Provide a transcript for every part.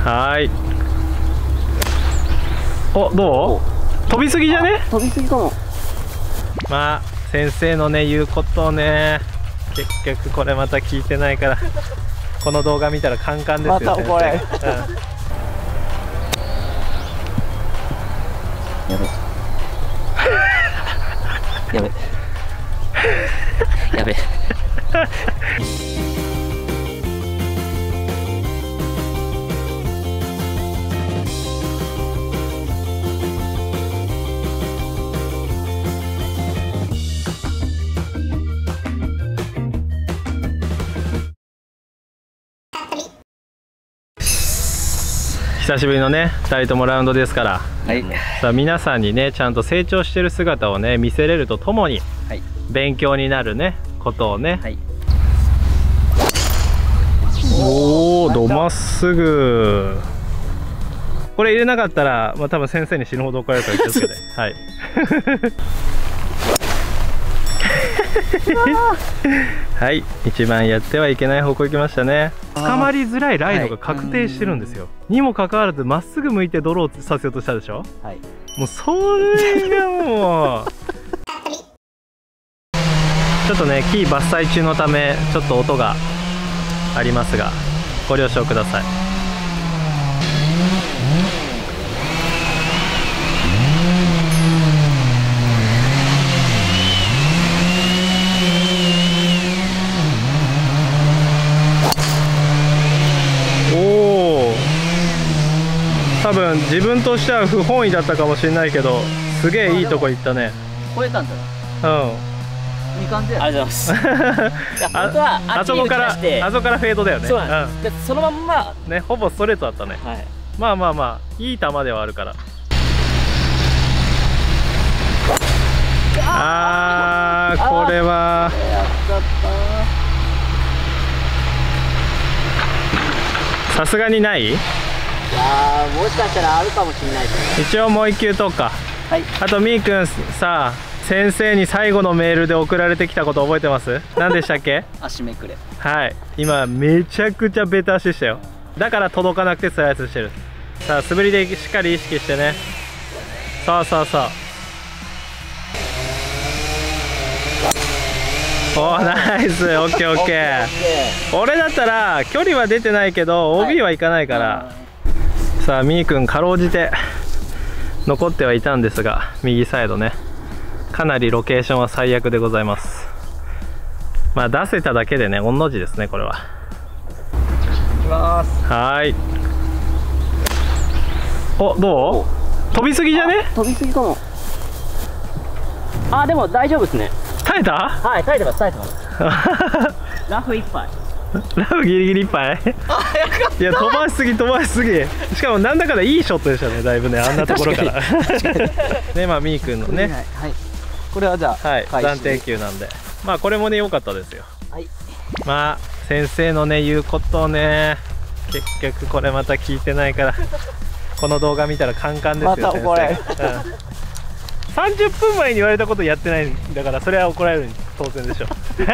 はい。お、どう？飛びすぎじゃね？ 飛びすぎかも。 まあ先生のね言うことをね、結局これまた聞いてないからこの動画見たらカンカンですよ。 また怒られる。やべやべやべ久しぶりのね2人ともラウンドですから、 はい、 さあ皆さんにねちゃんと成長してる姿をね見せれるとともに、 はい、 勉強になるねことをね、 はい、 おおどまっすぐ。これ入れなかったら、まあ、多分先生に死ぬほど怒られるから気をつけてはいはい一番やってはいけない方向行きましたね。捕まりづらいライドが確定してるんですよ、にもかかわらずまっすぐ向いてドローさせようとしたでしょ。 はい、 もうそれがもうちょっとね木伐採中のためちょっと音がありますがご了承ください。多分自分としては不本意だったかもしれないけどすげえいいとこ行ったね。 超えたんだな。 いい感じだよ。ありがとうございます。本当はあそこからフェードだよね。 そうなんです。そのまんまねほぼストレートだったね。 はい、 まあまあまあいい球ではあるから。あーこれはさすがにない？ いやーもしかしたらあるかもしれないですね。 一応もう一球とか。 はい。 あとみーくんさ先生に最後のメールで送られてきたこと覚えてます？何でしたっけ？足めくれ。はい今めちゃくちゃベタ足したよ。だから届かなくてスライスしてる。さあ素振りでしっかり意識してね。そうそうそう。おーナイスオッケーオッケー。俺だったら距離は出てないけど OB はいかないから、はい、さあみーくんかろうじて残ってはいたんですが右サイドねかなりロケーションは最悪でございます。まあ出せただけでね御の字ですねこれは。いきます。はい。おどう？飛びすぎじゃね？ 飛びすぎかも。あでも大丈夫ですね。 耐えた？ はい、耐えてます耐えてますラフいっぱい。 ラフギリギリいっぱいいや飛ばしすぎ飛ばしすぎ。しかもなんだかんだいいショットでしたねだいぶねあんなところからねまあみーくんのね、 はい、これはじゃあ、はい、 暫定球なんでまあこれもね良かったですよ。はい、まあ先生のね言うことをね結局これまた聞いてないからこの動画見たらカンカンですよ。また怒られる30分前に言われたことやってないんだからそれは怒られるに当然でしょ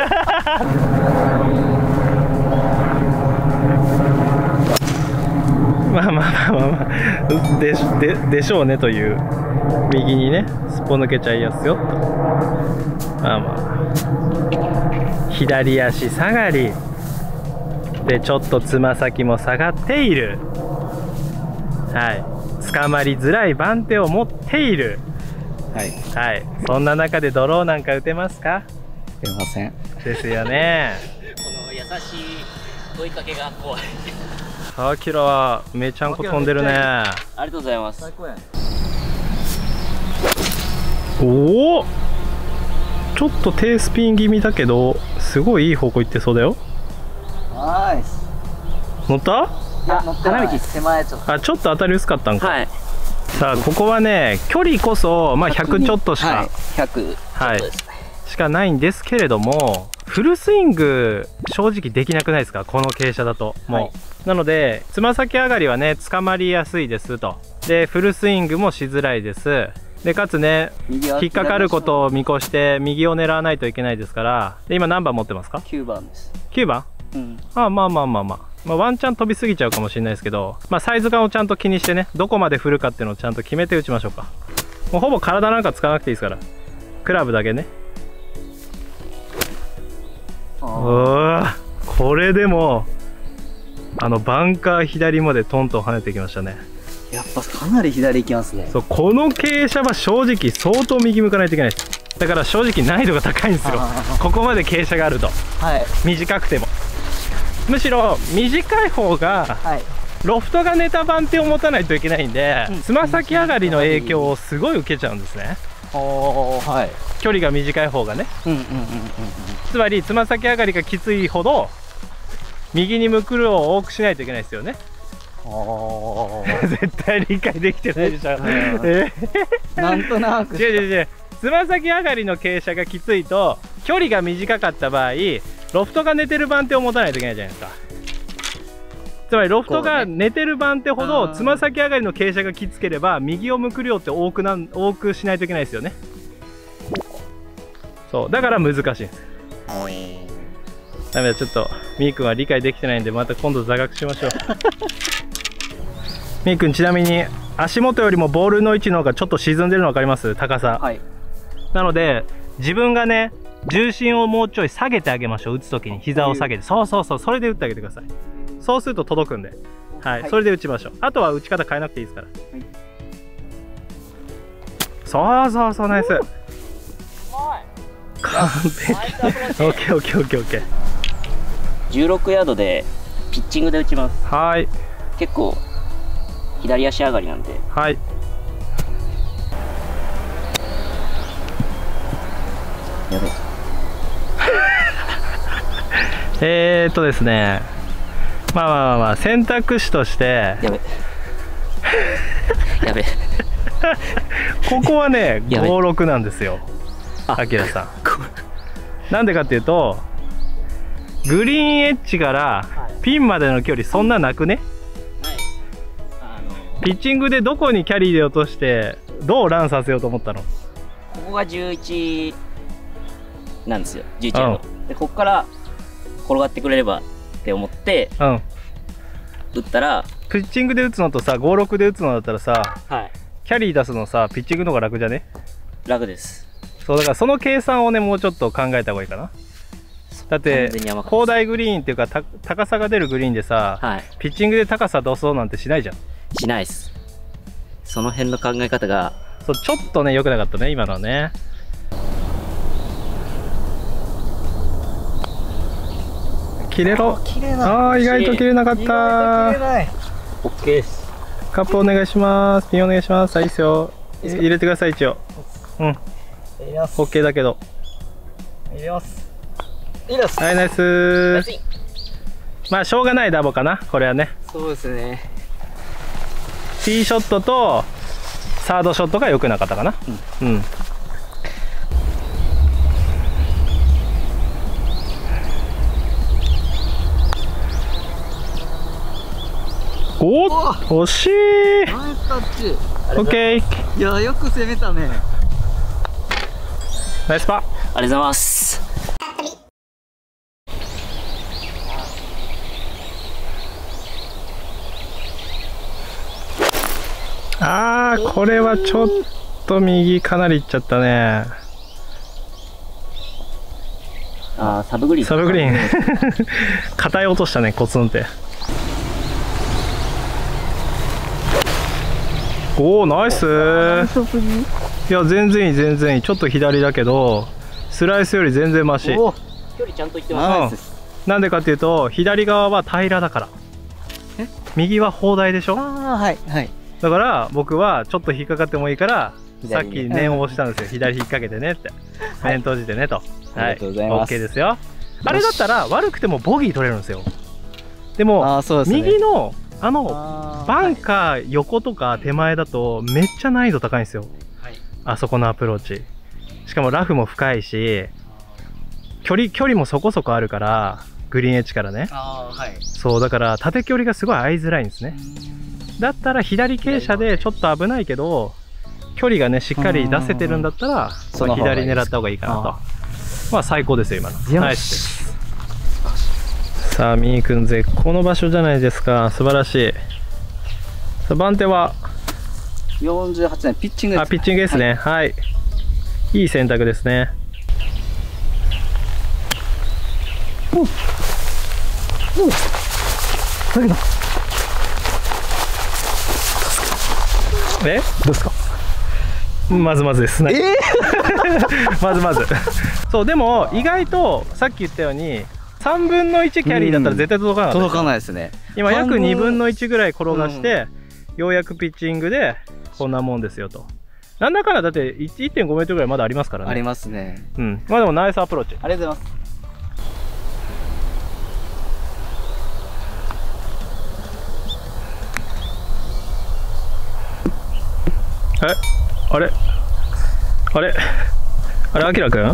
まあまあまあまあまあでしょうねという右にねすっぽ抜けちゃいやすよと。まあまあ左足下がりでちょっとつま先も下がっている。はい捕まりづらい番手を持っている。はい、はい、そんな中でドローなんか打てますか？ 打てませんですよねこの優しい追いかけが怖いアキラはめちゃんこ飛んでるね。ありがとうございます。最高やね。 おおちょっと低スピン気味だけどすごいいい方向行ってそうだよ。ナイス。乗った？ いや乗ってない。花道狭い。ちょっとちょっと当たり薄かったんか。 はい。 さあここはね距離こそまあ100ちょっとしか、 はい、100 はい、しかないんですけれどもフルスイング正直できなくないですかこの傾斜だともう、はい、なのでつま先上がりはね捕まりやすいですと。でフルスイングもしづらいです。でかつね引っかかることを見越して右を狙わないといけないですから。で今何番持ってますか？9番です。9番？うん、ああまあまあまあまあまあ、ワンチャン飛びすぎちゃうかもしれないですけど、まあ、サイズ感をちゃんと気にしてね、どこまで振るかっていうのをちゃんと決めて打ちましょうか。もうほぼ体なんか使わなくていいですから、クラブだけね。これでもバンカー左までトントン跳ねてきましたね。 やっぱかなり左行きますね。 そう、この傾斜は正直相当右向かないといけないです。だから正直難易度が高いんですよ、ここまで傾斜があると。はい、短くてもむしろ短い方が、はい、ロフトがネタ番手を持たないといけないんで、つま先上がりの影響をすごい受けちゃうんですね。はい、距離が短い方がね。つまりつま先上がりがきついほど右に向く量を多くしないといけないですよね。絶対理解できてないでしょ。 なんとなく。 違う、つま先上がりの傾斜がきついと距離が短かった場合、ロフトが寝てる番手を持たないといけないじゃないですか。つまりロフトが寝てる番手ほどつま先上がりの傾斜がきつければ右を向く量って多くしないといけないですよね。そうだから難しいんです。ダメだ、ちょっとみーくんは理解できてないんで、また今度座学しましょう。みーくん、ちなみに足元よりもボールの位置の方がちょっと沈んでるの分かります？高さ、はい、なので自分がね重心をもうちょい下げてあげましょう。打つ時に膝を下げて、そうそれで打ってあげてください。そうすると届くんで、はい、それで打ちましょう。あとは打ち方変えなくていいですから。そうナイス。完璧。オッケー。 16ヤードでピッチングで打ちます。 はい。 結構左足上がりなんで。 はい。 やべ。ですね。まあ選択肢として。 やべ。 ここはね5、6なんですよ。あきらさん。なんでかっていうと、グリーンエッジからピンまでの距離そんななくね。ピッチングでどこにキャリーで落としてどうランさせようと思ったの？ ここが11なんですよ。11ヤード、でここから転がってくれればって思って、打ったら、 ピッチングで打つのとさ5、6で打つのだったらさ、 はい、 キャリー出すのさピッチングの方が楽じゃね？ 楽です。 そうだからその計算をねもうちょっと考えた方がいいかな。だって広大グリーンっていうか高さが出るグリーンでさ、はい、ピッチングで高さ出そうなんてしないじゃん。 しないっす。その辺の考え方がそうちょっとね良くなかったね今のはね。切れろ。意外と切れなかった。 オッケーです。 カップお願いします。ピンお願いします。いいっすよ。入れてください一応。オッケーだけど。 入れます。 はい、ナイス。まあしょうがないダボかなこれはね。 そうですね。 ティーショットとサードショットが良くなかったかな。おっ、惜しい。 ナイスタッチ。 オッケー。 いや、よく攻めたね。 ナイスパー。ありがとうございます。 これはちょっと右かなりいっちゃったね。 サブグリーン。 硬い落としたね、コツンって。おお、ナイス。いや、全然いい。ちょっと左だけどスライスより全然マシ。 距離ちゃんといってます。 なんでかっていうと左側は平らだから。右は砲台でしょ。だから僕はちょっと引っかかってもいいからさっき念を押したんですよ。左引っ掛けてねって、念閉じてねと。はい、OK ですよ。あれだったら悪くてもボギー取れるんですよ。でも右のバンカー横とか手前だとめっちゃ難易度高いんですよ。あそこのアプローチ。しかもラフも深いし距離もそこそこあるからグリーンエッジからね。そうだから縦距離がすごい合いづらいんですね。だったら左傾斜でちょっと危ないけど距離がねしっかり出せてるんだったら左狙った方がいいかなと。まあ最高ですよ今の。ナイスです。 さあみーくん絶好の場所じゃないですか。素晴らしい。さあ番手は 48年ピッチングです。 ピッチングですね。はい、いい選択ですね。だけどどうですか。まずまずです。まずまずそう、でも意外とさっき言ったように3分の1キャリーだったら絶対届かなかった。 届かないですね。 今約2分の1ぐらい転がして、ようやくピッチングでこんなもんですよと。なんだかんだだって 1.5 メートルぐらいまだありますからね。 ありますね。 うん、まあでもナイスアプローチ。 ありがとうございます。 あれあれあれ、あきらくん、あ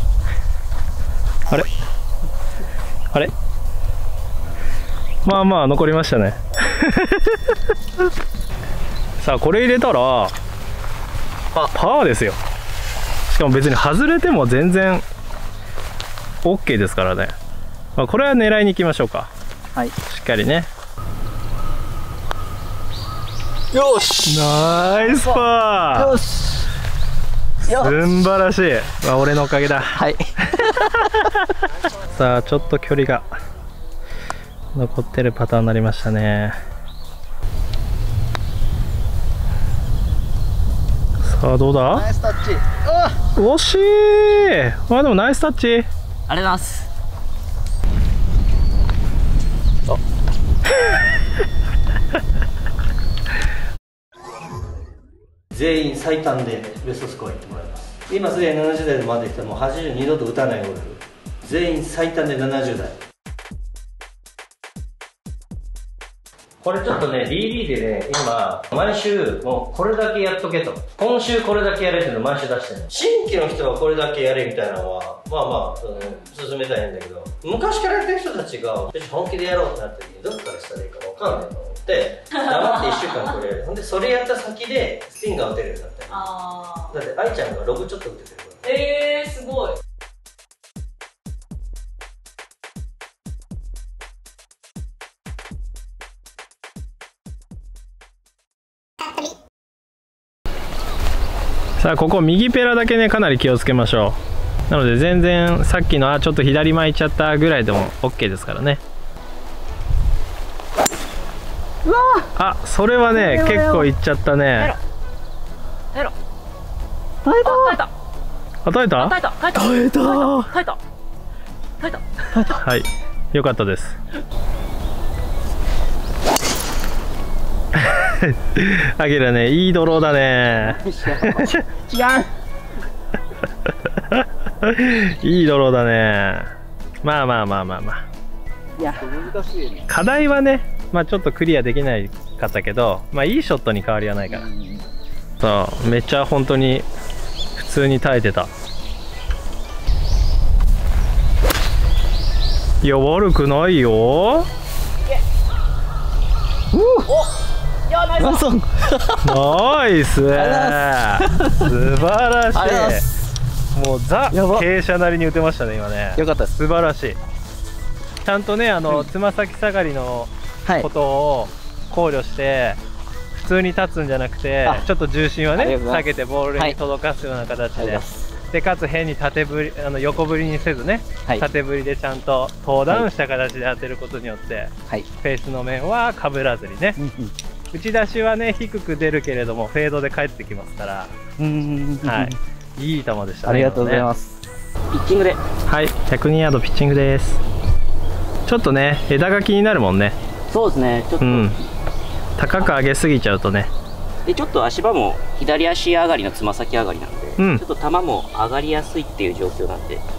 れあれ、まあまあ残りましたねさあこれ入れたらパーですよ。しかも別に外れても全然 OK ですからね。まあ、これは狙いに行きましょうか。 はい、 しっかりね。 よし、 ナイスパー。 よし、 素晴らしい。まあ、俺のおかげだ。 はいさあちょっと距離が残ってるパターンになりましたね。さあどうだ。 ナイスタッチ。 惜しい。まあでもナイスタッチ。 ありがとうございます。 全員最短でベストスコアいってもらいます。今すでに70代でまで来たらもう80二度と打たないゴルフ。全員最短で70代。これちょっとね BB でね今毎週もうこれだけやっとけと、今週これだけやれっていうのを毎週出してる。新規の人はこれだけやれみたいなのはまあまあ進めたいんだけど、昔からやってる人たちが私本気でやろうってなった時にどっからしたらいいか分かんないと思って黙って1週間これやる。ほんでそれやった先でスピンが打てるようになったり。だって愛ちゃんがロブちょっと打ててるから。 すごい。 さあここ右ペラだけねかなり気をつけましょう。なので全然さっきのちょっと左前行っちゃったぐらいでも OK ですからね。あ、それはね結構いっちゃったね。 耐えろ。 耐えた。耐えた。はい、よかったです。アキラね、いいドローだね。いいドローだね。まあまあまあまあまあ。 いや、難しいね。 課題はね、まあちょっとクリアできないかったけど、まあいいショットに変わりはないから。そう、めっちゃ本当に普通に耐えてた。いや悪くないよ。ナイス素晴らしい。もうザ傾斜なりに打てましたね今ね。 よかったです。 素晴らしい。ちゃんとねつま先下がりのことを考慮して普通に立つんじゃなくてちょっと重心はね下げてボールに届かすような形でかつ変に縦振り横振りにせずね縦振りでちゃんとトーダウンした形で当てることによってフェースの面はかぶらずにね。打ち出しはね低く出るけれどもフェードで帰ってきますから、はい、いい球でしたね。 ありがとうございます。 ピッチングで。 はい、102ヤードピッチングです。ちょっとね枝が気になるもんね。 そうですね。ちょっと、 高く上げすぎちゃうとね。 でちょっと足場も左足上がりのつま先上がりなんで、ちょっと球も上がりやすいっていう状況なんで。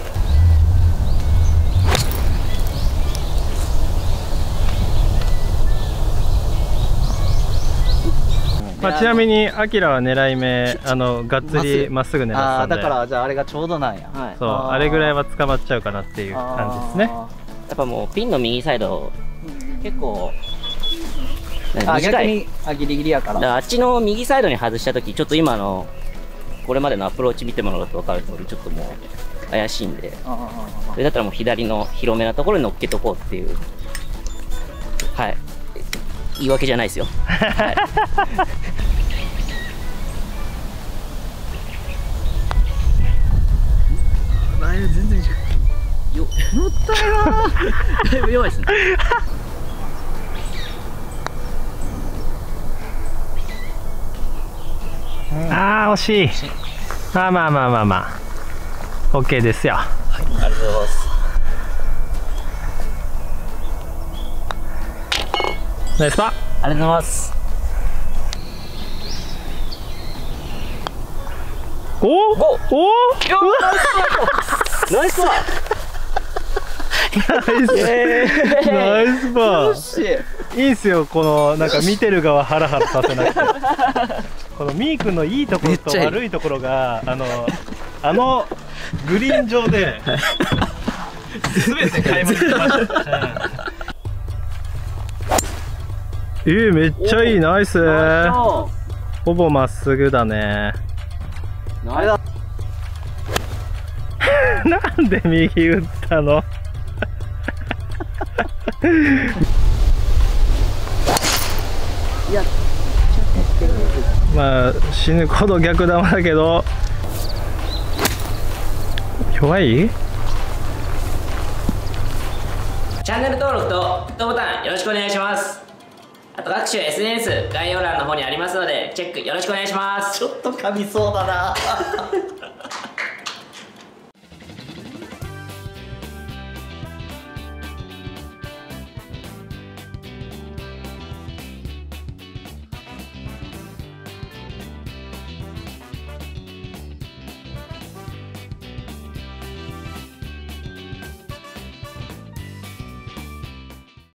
まあちなみにアキラは狙い目がっつりまっすぐ狙ってたんで。 だからじゃああれがちょうどなんや。 そうあれぐらいは捕まっちゃうかなっていう感じですね。 やっぱもうピンの右サイド結構逆にギリギリやから。 あっちの右サイドに外した時ちょっと今のこれまでのアプローチ見てもらうと分かる通りちょっともう怪しいんで、それだったらもう左の広めなところに乗っけとこうっていう、はい、言い訳じゃないですよ。はい、全然違う。乗ったよー。だいぶ弱いですね。 あー惜しい。まあまあまあまあまあ OK ですよ。 はい、ありがとうございます。 ナイスパー。 ありがとうございます。 おおおナイスパー。 ナイスパー。いいんすよ、このなんか見てる側ハラハラさせなくて。このみーくんのいいところと悪いところがあのグリーン上で全て垣間見てました。めっちゃいい、ナイス。ほぼまっすぐだね。なんで右打ったの？ いや、 まあ死ぬほど逆球だけど弱い？ チャンネル登録とグッドボタンよろしくお願いします。あと各種 SNS 概要欄の方にありますのでチェックよろしくお願いします。 ちょっと噛みそうだな。